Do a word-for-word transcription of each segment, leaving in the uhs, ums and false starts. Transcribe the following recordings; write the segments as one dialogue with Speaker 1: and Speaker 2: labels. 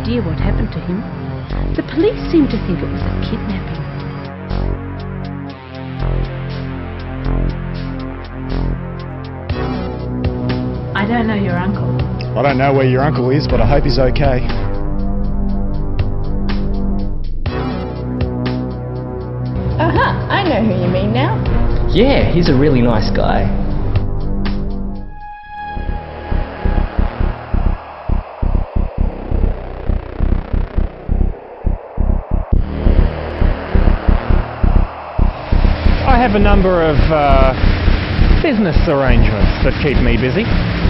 Speaker 1: idea what happened to him. The police seem to think it was a kidnapping. I don't know your uncle.
Speaker 2: I don't know where your uncle is, but I hope he's okay.
Speaker 3: Aha, I know who you mean now.
Speaker 4: Yeah, he's a really nice guy.
Speaker 5: I have a number of uh, business arrangements that keep me busy.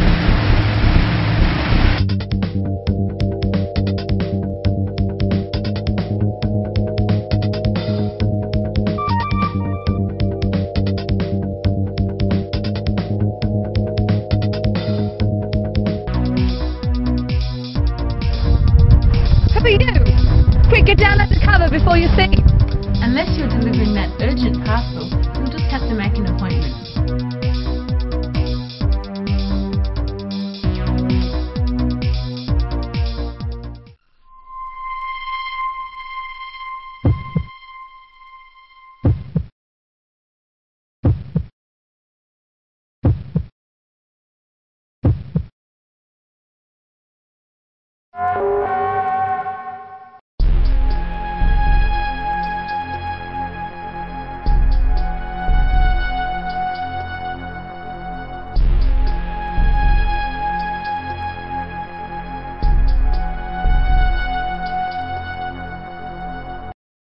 Speaker 6: Who are you? Quick, get down under cover before you're seen.
Speaker 1: Unless you're delivering that urgent parcel, you'll just have to make an